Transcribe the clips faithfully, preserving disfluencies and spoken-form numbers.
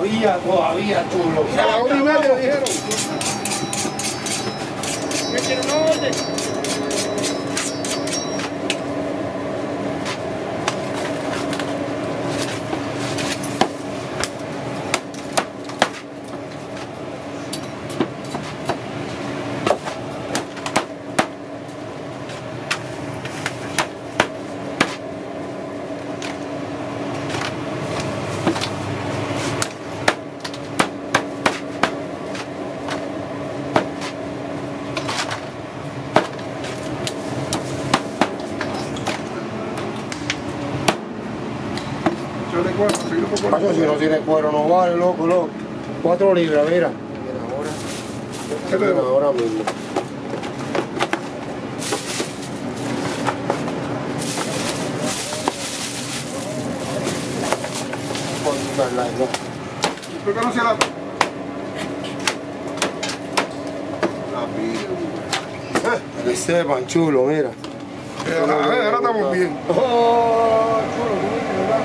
Todavía, todavía, chulo. A la una y media dijeron. ¿Qué quiere una orden? Paso, si no tiene cuero no vale, loco, loco. Cuatro libras, mira. Ahora, ahora mismo. ¿Por qué no se la... Que sepan, chulo, mira. Eh, ahora, ahora estamos bien. Oh, chulo, tú viste, ¿verdad?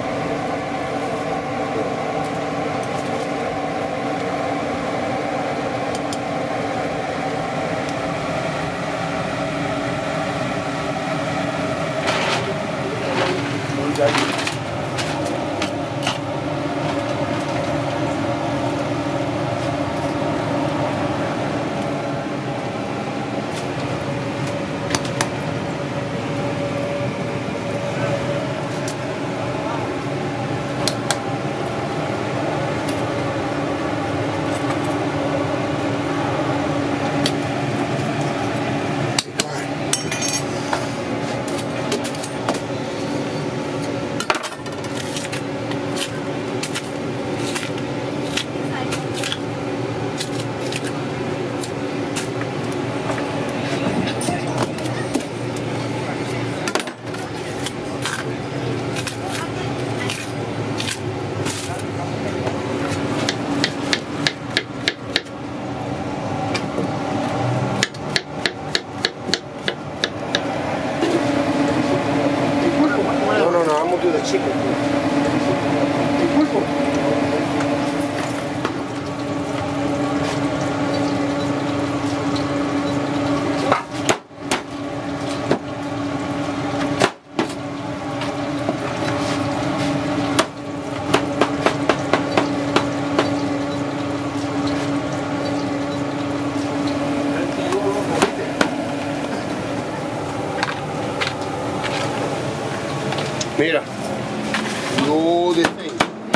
Mira, no de thing.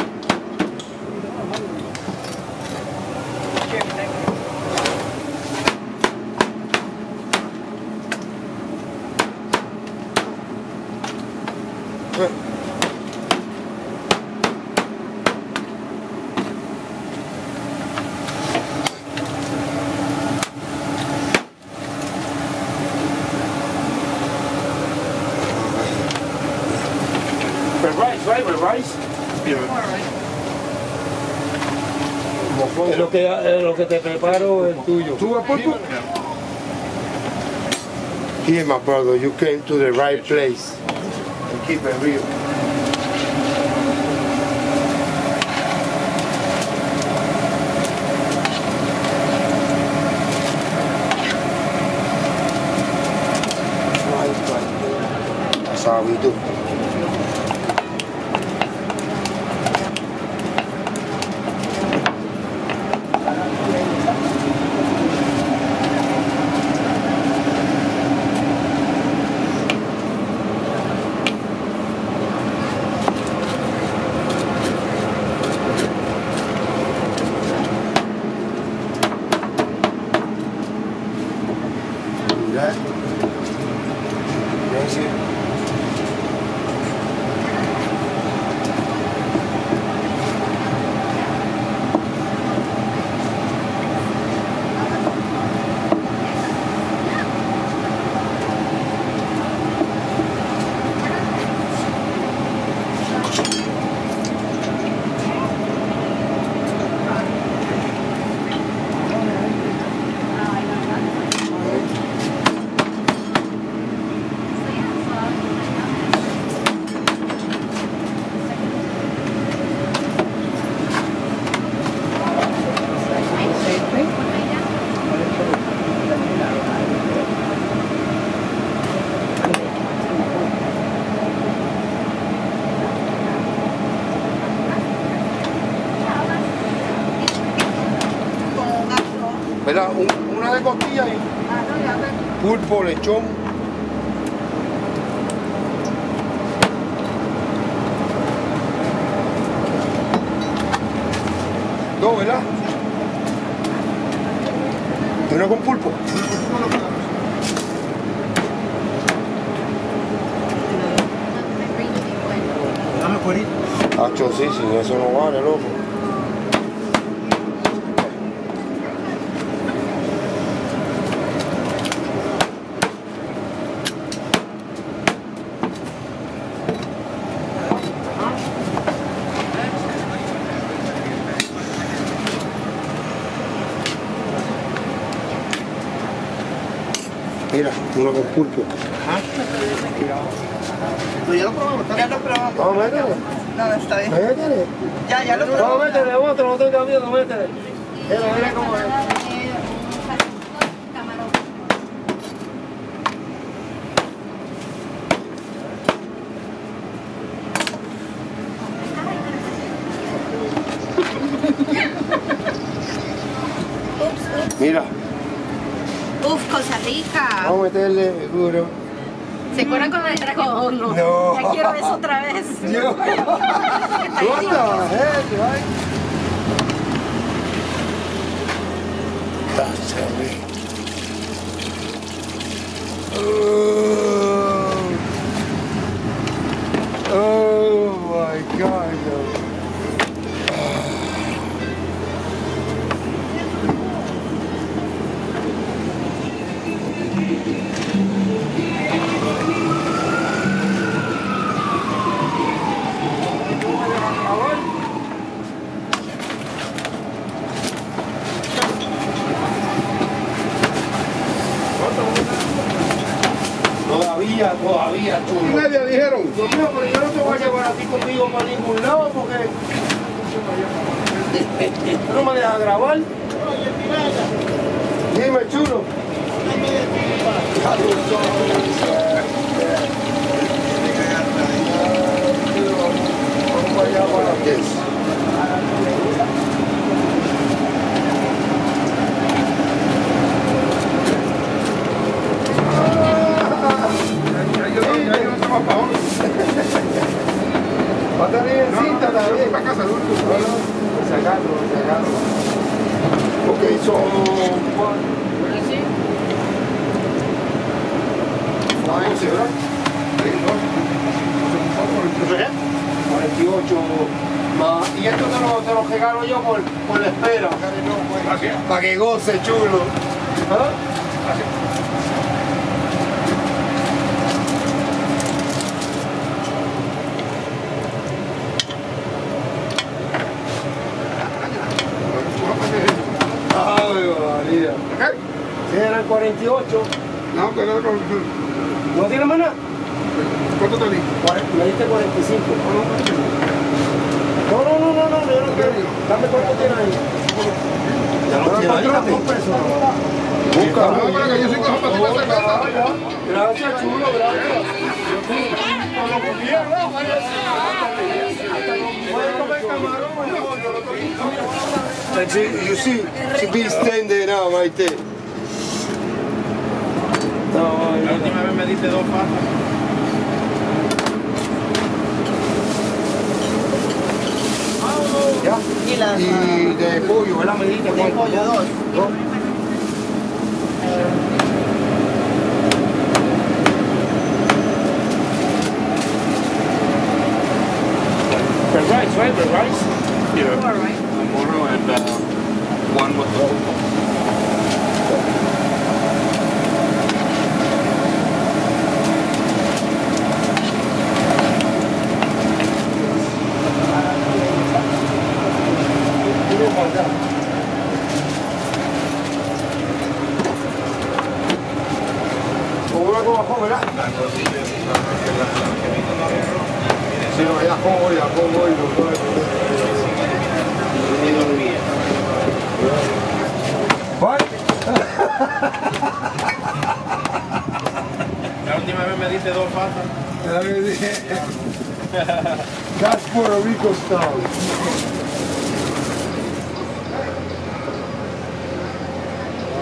Es lo que, es lo que te preparo el tuyo. ¿Tú vas por tu? Here, my brother, you came to the right place. And keep it real. That's how we do. ¿verdad? Un- una de costilla y pulpo, lechón. Dos, ¿verdad? Y uno con pulpo. Dame cuerito. Hacho, sí, sí, eso no vale, loco. Mira, uno con pulpo. Pero ya lo probamos. Ya lo probamos. Vamos, métele. No, está bien. Métele. Ya, ya lo Vamos, probamos. métele otro, no tenga miedo, métele. Mira, mira cómo es. Mira, Uf, Costa Rica. vamos a meterle duro. ¿Se acuerdan cuando le traje? Oh, no. No. Ya quiero eso otra vez. Yo. What the heck, right? That's heavy. Oh. Oh my God. No. Todavía, todavía, Y chulo. media dijeron. Dios mío, pero yo no te voy a llevar a ti conmigo para ningún lado porque tú no me dejas grabar. Dime, chulo. Vamos allá para qué es. Ya yo no, ya yo no estaba para dónde. Va a tener en cinta también. Para casa, ¿no? No, no, por si acaso, por si acaso. Ok, son once, ¿verdad? cuarenta y ocho más. Y esto te lo, te lo regalo yo por, por la espera. Gracias. Para que goce, chulo. ¿Ah? Ay, María. ¿Qué? Si eran cuarenta y ocho, No, que no, no. ¿no tiene más nada? ¿Cuánto te di? Cuare- Me diste cuarenta y cinco. No, no, no, no, no, yo no quiero. Dame cuánto tiene ahí. Ya lo tiene ahí, dos pesos. Busca, No, para que yo soy cojo para ti para cerveza. Gracias, chulo, gracias. And she, you see, she be standing now right there. No, La última vez me diste dos patas. ya. Y la Y de pollo, ¿verdad? Me dijiste de cuánto. pollo, dos. Dos. The rice, right? The rice? All right. Mono and uh, one with Con una Coca-Cola, ¿verdad? Sí, no, ya como, ya como, y lo What? La última vez me diste dos patas. That's Puerto Rico style.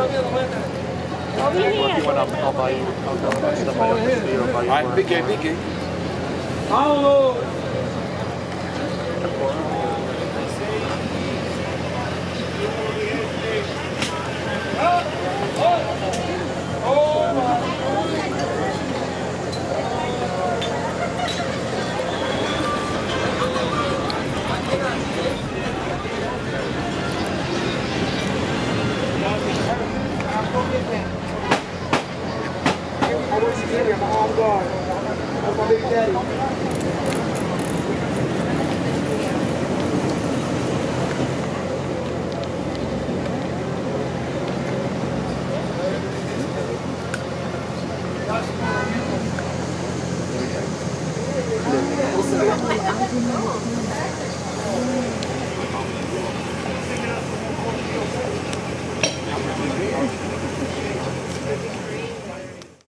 Over If here. you want, I'll, I'll buy you. I'll go buy stuff I have to see or buy you. All right, pique, pique. I want to see him. I'm armed guard. That's my big daddy.